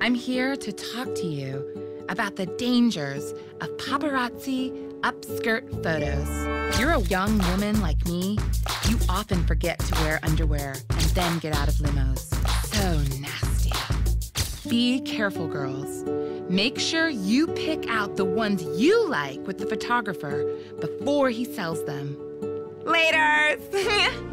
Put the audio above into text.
I'm here to talk to you about the dangers of paparazzi upskirt photos. You're a young woman like me. You often forget to wear underwear and then get out of limos. So nasty. Be careful, girls. Make sure you pick out the ones you like with the photographer before he sells them. Laters!